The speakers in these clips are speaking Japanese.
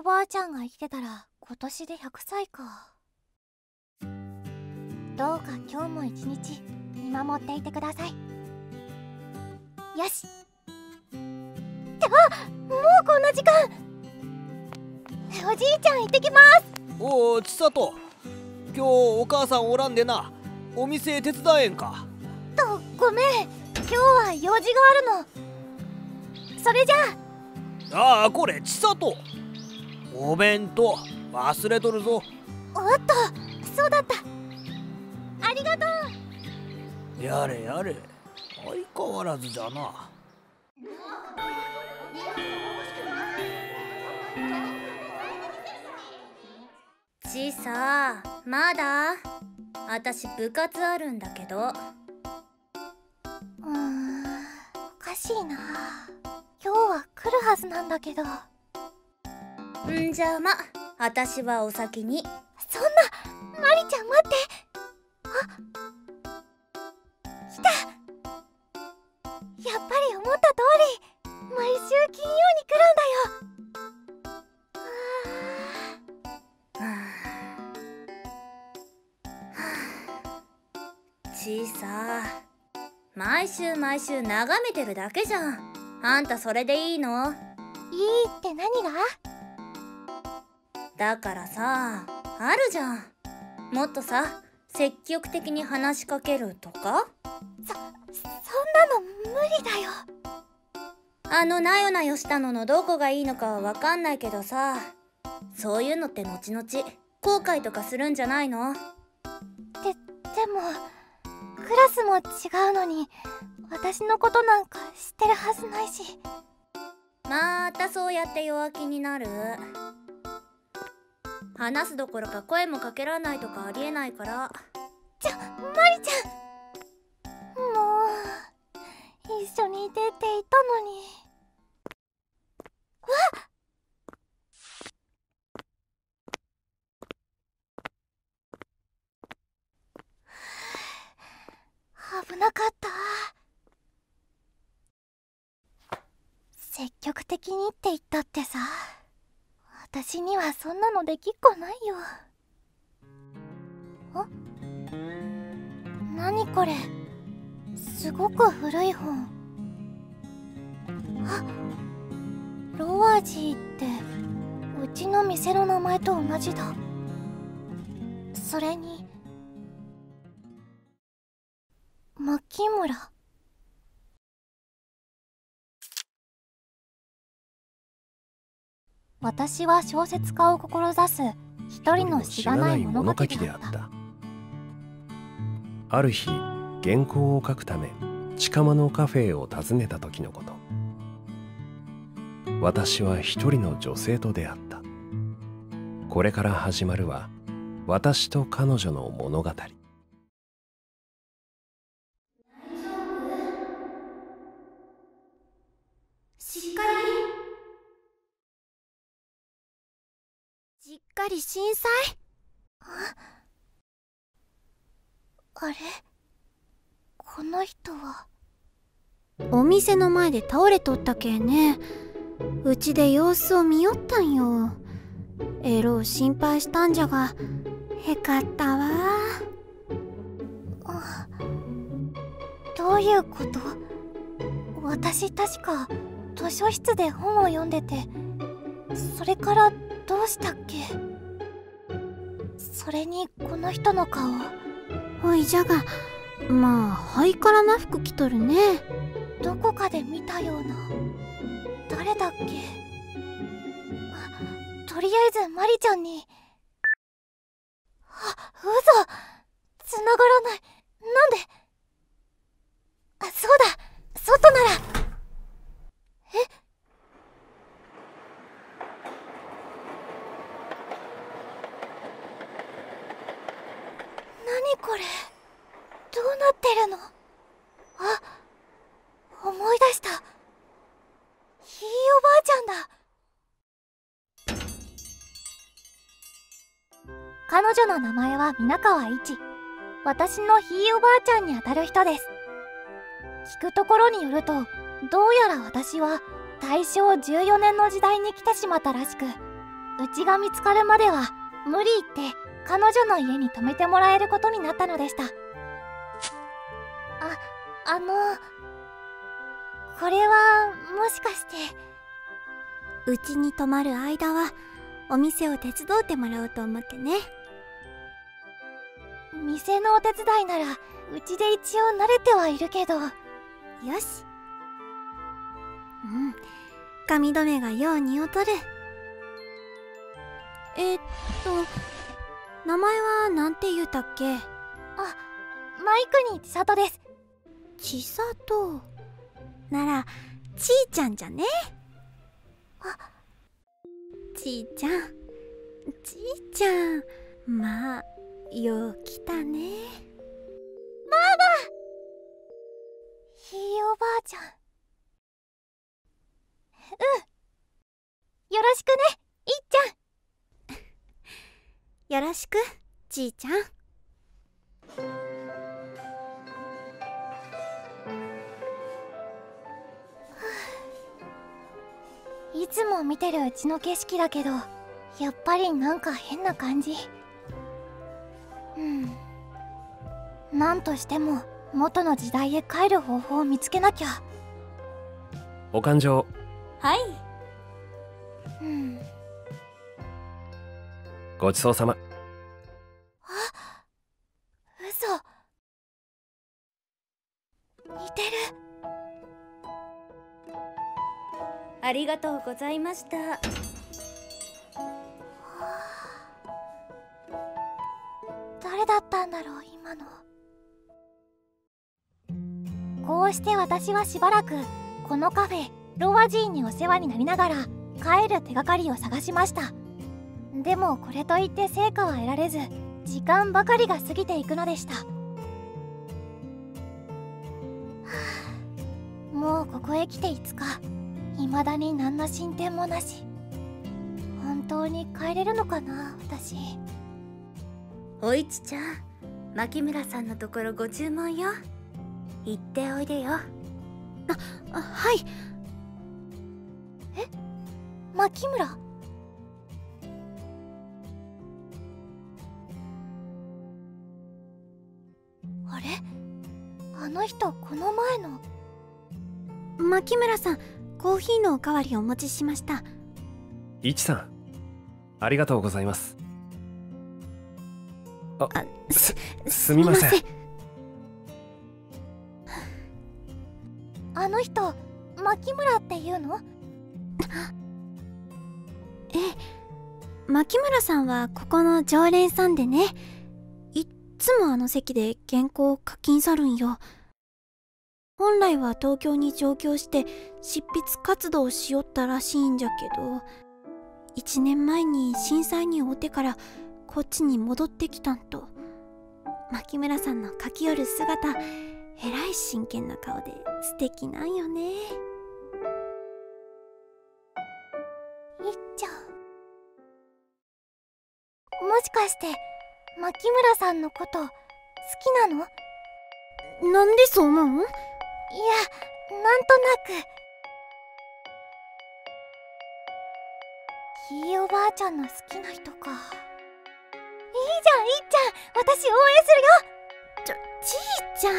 おばあちゃんが生きてたら今年で100歳か。どうか今日も一日見守っていてください。よし。ってもうこんな時間。おじいちゃん行ってきます。 おお、千里、今日お母さんおらんでな。お店手伝えんか。 ごめん、今日は用事があるの。それじゃあ。 ああ、これ千里、お弁当忘れとるぞ。 おっと、そうだった。ありがとう。 やれやれ、相変わらずじゃな。 ちさ、まだ？私部活あるんだけど。 おかしいな。今日は来るはずなんだけど。 んじゃま、私はお先に。 そんな、マリちゃん待って。来た。やっぱり思った通り、毎週金曜に来るんだよ。 ちさ、毎週眺めてるだけじゃん。あんたそれでいいの？ いいって何が？ だからさ、あるじゃん。もっとさ、積極的に話しかけるとか？ そんなの無理だよ。 あのなよなよしたののどこがいいのかはわかんないけどさ、そういうのって後々後悔とかするんじゃないの？ でもクラスも違うのに、私のことなんか知ってるはずないし。 またそうやって弱気になる。話すどころか声もかけられないとかありえないから。 マリちゃん、もう一緒に出ていたのに。危なかった。積極的にって言ったってさ、私にはそんなのできっこないよ。何これ、すごく古い本。ロワジーってうちの店の名前と同じだ。それに牧村。私は小説家を志す一人のしがない物書きであった。 ある日、原稿を書くため近場のカフェを訪ねた時のこと。私は一人の女性と出会った。これから始まるは私と彼女の物語。 しっかり震災？あれ？この人は。お店の前で倒れとったけんね。うちで様子を見よったんよ。えろう心配したんじゃが、へかったわ。どういうこと？私確か図書室で本を読んでて、それからどうしたっけ？それにこの人の顔。おいじゃが、まあハイカラな服着とるね。どこかで見たような。誰だっけ？とりあえずマリちゃんに。嘘！繋がらない。なんで？そうだ、外なら。何これ？どうなってるの？思い出した。ひいおばあちゃんだ。彼女の名前は皆川一。私のひいおばあちゃんにあたる人です。聞くところによると、どうやら私は大正14年の時代に来てしまったらしく、 うちが見つかるまでは無理言って彼女の家に泊めてもらえることになったのでした。これはもしかして。 うちに泊まる間はお店を手伝ってもらおうと思ってね。 店のお手伝いならうちで一応慣れてはいるけど。 よし。髪留めがよう似をとる。名前はなんて言うたっけ？ マイクに千里です。 千里ならちーちゃんじゃね？ちーちゃん、ちーちゃん、まあよう来たね。 ママ、ひいおばあちゃん。よろしくね、いっちゃん。よろしく、ちーちゃん。 いつも見てるうちの景色だけど、やっぱりなんか変な感じ。なんとしても元の時代へ帰る方法を見つけなきゃ。 お勘定。 はい。 ごちそうさま。 嘘。似てる。 ありがとうございました。 誰だったんだろう今の。こうして私はしばらくこのカフェロワジーにお世話になりながら帰る手がかりを探しました。でもこれといって成果は得られず、時間ばかりが過ぎていくのでした。もうここへ来て5日、未だに何の進展もなし。本当に帰れるのかな私。 おいちちゃん、牧村さんのところご注文よ。行っておいでよ。 はい。 牧村？あれ？あの人、この前の。 牧村さん、コーヒーのおかわりをお持ちしました。 いちさん、ありがとうございます。すみません。 あの人、牧村っていうの？ ええ、牧村さんはここの常連さんでね、いっつもあの席で原稿を書きんさるんよ。本来は東京に上京して執筆活動をしよったらしいんじゃけど、1年前に震災に遭うてからこっちに戻ってきたんと。牧村さんの書きよる姿、えらい真剣な顔で素敵なんよね。 いっちゃん、もしかして牧村さんのこと好きなの？ なんでそう思う？ いや、なんとなく。ひいおばあちゃんの好きな人か。いいじゃん、いっちゃん、私応援するよ。 ちーち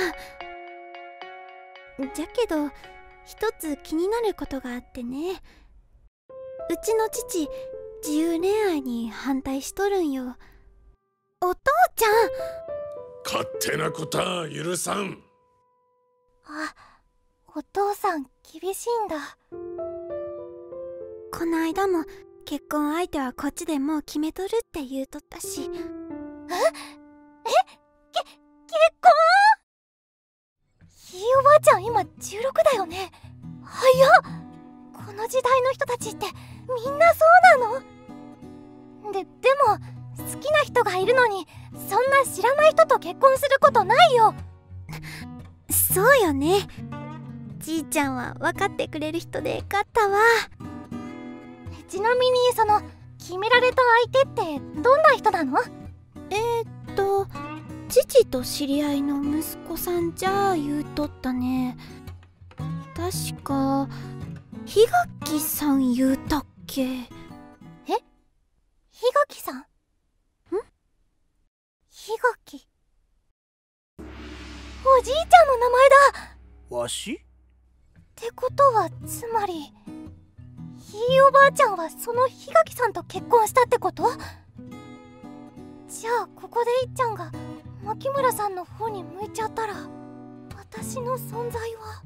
ゃん。じゃけど一つ気になることがあってね。うちの父、自由恋愛に反対しとるんよ。お父ちゃん。 勝手なことは許さん。 お父さん厳しいんだ。 この間も結婚相手はこっちでもう決めとるって言うとったし。 結婚？ひいおばあちゃん今16だよね。早っ。この時代の人たちってみんなそうなの？でも好きな人がいるのにそんな知らない人と結婚することないよ。 そうよね。じいちゃんは分かってくれる人でよかったわ。 ちなみにその決められた相手ってどんな人なの？ 父と知り合いの息子さんじゃ言うとったね。確か檜垣さん言うたっけ。 垣さん？檜垣。おじいちゃんの名前だ。 わし？ ってことはつまりひいおばあちゃんはその檜垣さんと結婚したってこと？じゃあここでいっちゃんが牧村さんの方に向いちゃったら私の存在は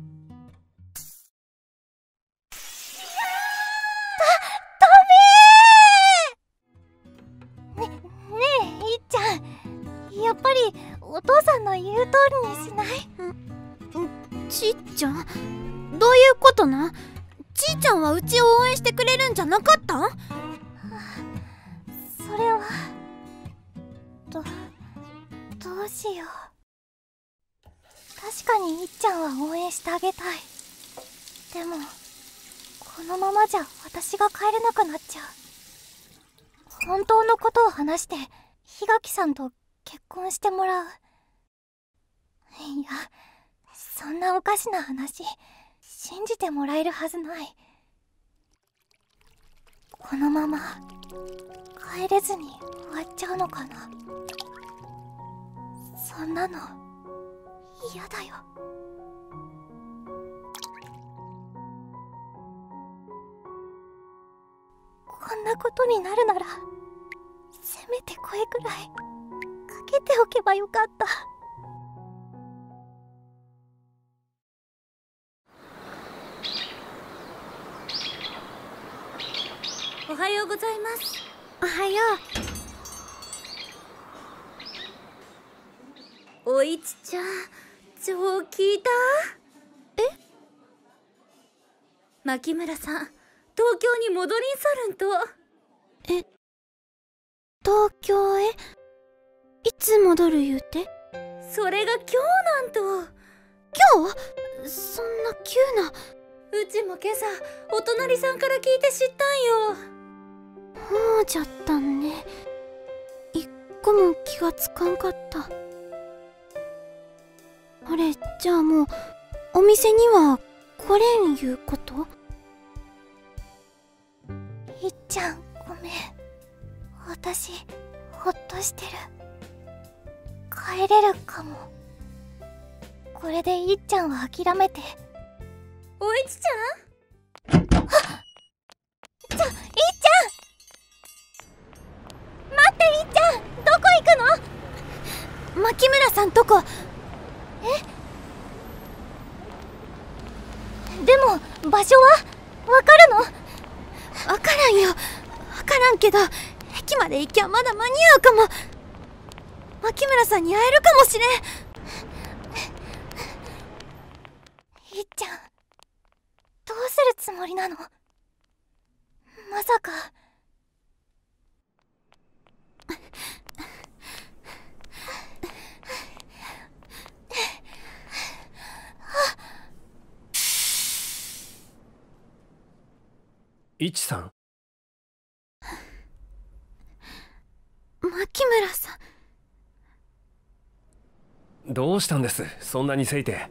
ダメー。ねえいっちゃん、やっぱりお父さんの言う通りにしない？ ちっちゃん、どういうことな？ちいちゃんはうちを応援してくれるんじゃなかったん？ それはどうしよう。確かにいっちゃんは応援してあげたい。でもこのままじゃ私が帰れなくなっちゃう。本当のことを話して檜垣さんと結婚してもらう。いや、そんなおかしな話信じてもらえるはずない。このまま帰れずに終わっちゃうのかな。そんなの嫌だよ。こんなことになるならせめて声くらいかけておけばよかった。 おはようございます。 おはよう。おいちちゃん、超聞いた？え？牧村さん、東京に戻りんさるんと。 東京へ？いつ戻る言うて？ それが今日なんと。 今日？そんな急な。 うちも今朝お隣さんから聞いて知ったんよ。 そうじゃったんね。一個も気がつかんかった。あれ、じゃあもうお店には来れんいうこと？ いっちゃんごめん。私ほっとしてる。帰れるかも。これでいっちゃんは諦めて。 おいちちゃん？いっちゃん待って、いっちゃんどこ行くの？ 牧村さんとこ。 でも場所はわかるの？ わからんよ。わからんけど駅まで行きゃまだ間に合うかも。牧村さんに会えるかもしれん。 いっちゃんどうするつもりなの？まさか。 いちさん。 牧村さん、どうしたんです、そんなにせいて。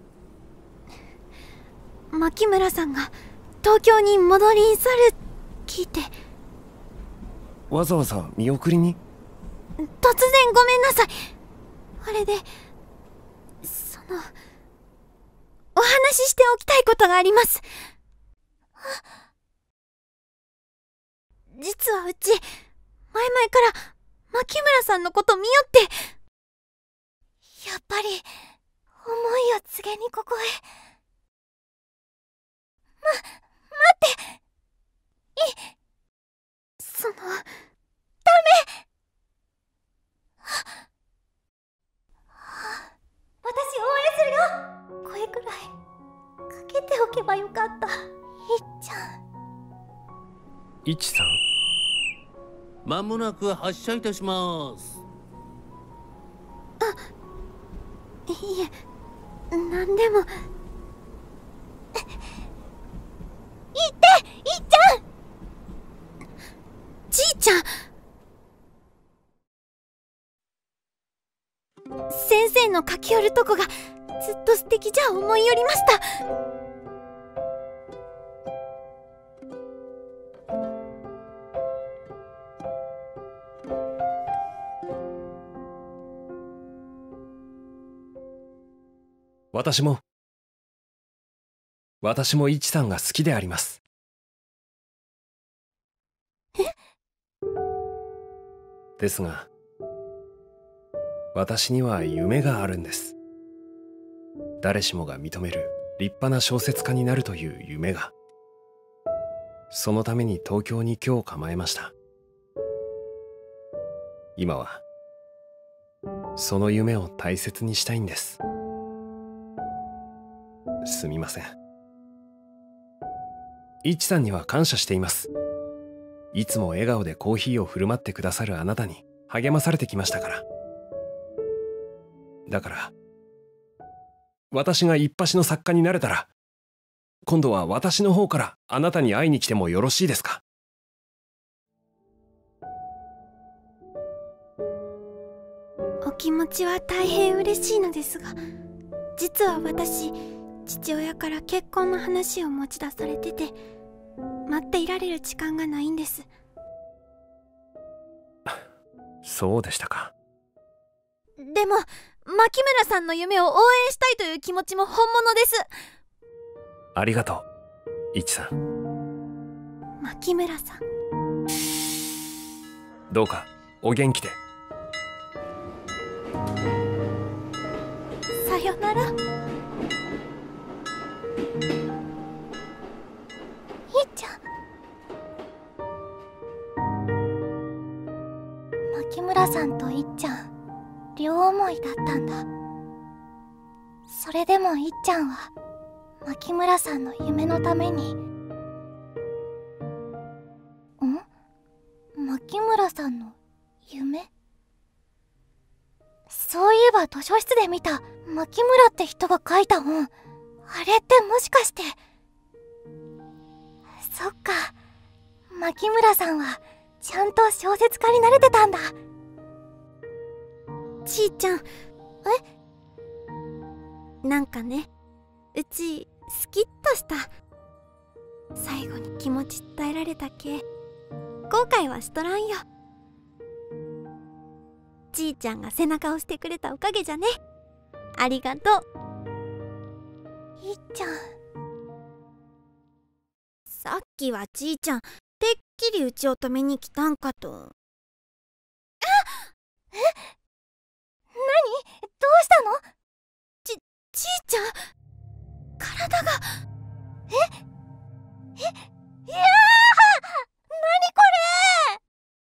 牧村さんが東京に戻りんさる聞いて。 わざわざ見送りに？ 突然ごめんなさい。あれでお話ししておきたいことがあります。実はうち前々から牧村さんのこと見よって。 やっぱり思いを告げにここへ。待って。ダメ。私応援するよ。声くらいかけておけばよかった。いっちゃん。 いちさん、 まもなく発車いたします。 いいえ、なんでも。 いっちゃん。 じいちゃん。先生の書き寄るとこがずっと素敵じゃ思いよりました。 私もイチさんが好きであります。ですが、私には夢があるんです。誰しもが認める立派な小説家になるという夢が。そのために東京に居を構えました。今はその夢を大切にしたいんです。すみません。イチさんには感謝しています。いつも笑顔でコーヒーを振る舞ってくださるあなたに励まされてきましたから。だから私が一発の作家になれたら、今度は私の方からあなたに会いに来てもよろしいですか？ お気持ちは大変嬉しいのですが、実は私、父親から結婚の話を持ち出されてて、待っていられる時間がないんです。 そうでしたか。 でも牧村さんの夢を応援したいという気持ちも本物です。 ありがとう、イチさん。 牧村さん、 どうかお元気で。 さよなら。いっちゃん。 牧村さんといっちゃん、両思いだったんだ。それでもいっちゃんは牧村さんの夢のために。牧村さんの夢？そういえば図書室で見た牧村って人が書いた本、あれってもしかして。そっか、牧村さんはちゃんと小説家になれてたんだ。 ちーちゃん。なんかね、うちスキッとした。最後に気持ち伝えられたけ、後悔はしとらんよ。ちーちゃんが背中を押してくれたおかげじゃね。ありがとう。 いっちゃん。 さっきはちーちゃん、てっきりうちを止めに来たんかと。 何？どうしたの？ ちーちゃん、体が。 いやー！何これ！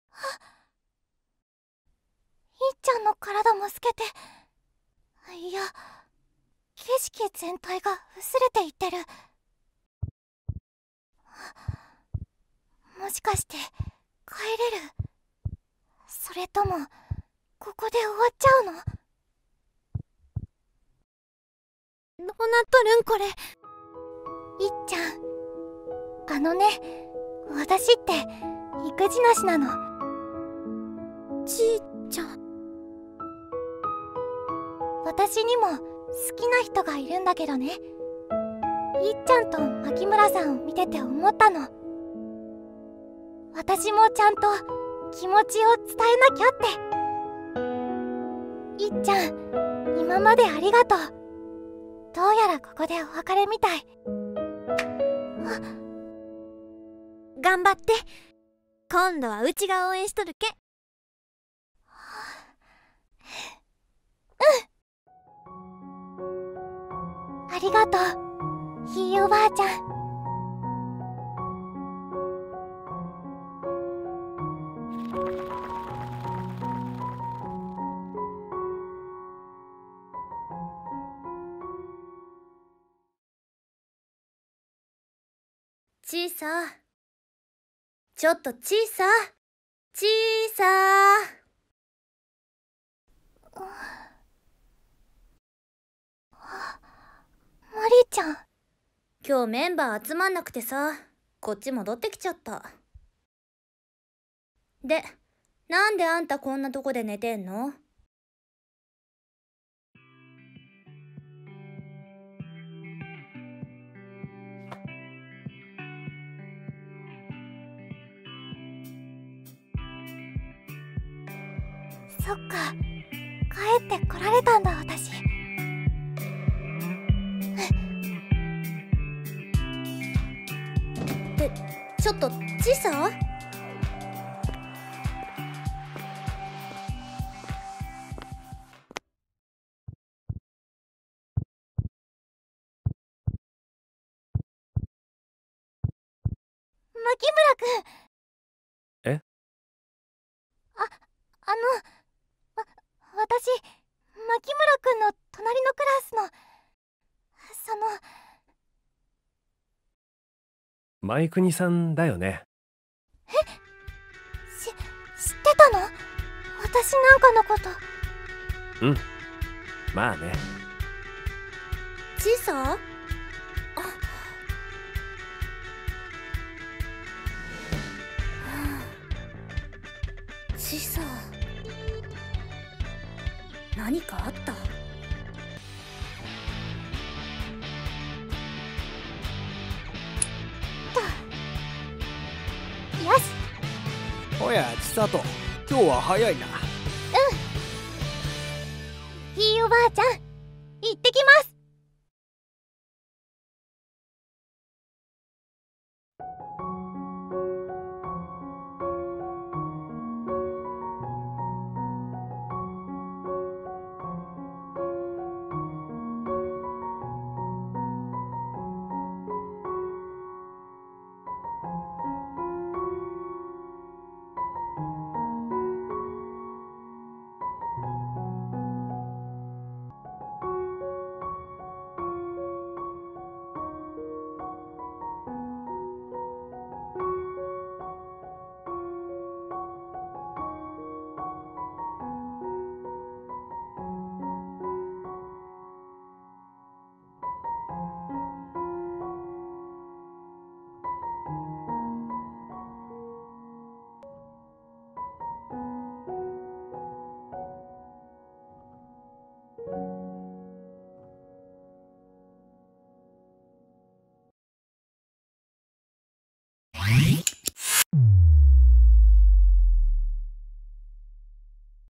いっちゃんの体も透けて、いや、景色全体が薄れていってる。もしかして帰れる？それともここで終わっちゃうの？ どうなっとるんこれ。 いっちゃん、私って育児なしなの。 ちーちゃん。 私にも好きな人がいるんだけどね。いっちゃんと牧村さんを見てて思ったの。私もちゃんと気持ちを伝えなきゃって。いっちゃん、今までありがとう。どうやらここでお別れみたい。 頑張って。今度はうちが応援しとるけ。 ありがとう、ひいおばあちゃん。 ちいさ、ちょっとちいさ、ちいさ。 マリちゃん。 今日メンバー集まんなくてさ、こっち戻ってきちゃった。で、なんであんたこんなとこで寝てんの？ そっか、帰ってこられたんだ私。 ちょっとちさ。 牧村くん。 え？ 私、牧村くんの隣のクラスの、 マイクニさんだよね。 知ってたの？私なんかのこと。 うん、まあね。 ちさ。ちさ、何かあった？ よし。 おや千里、今日は早いな。 ひいおばあちゃん、行ってきます。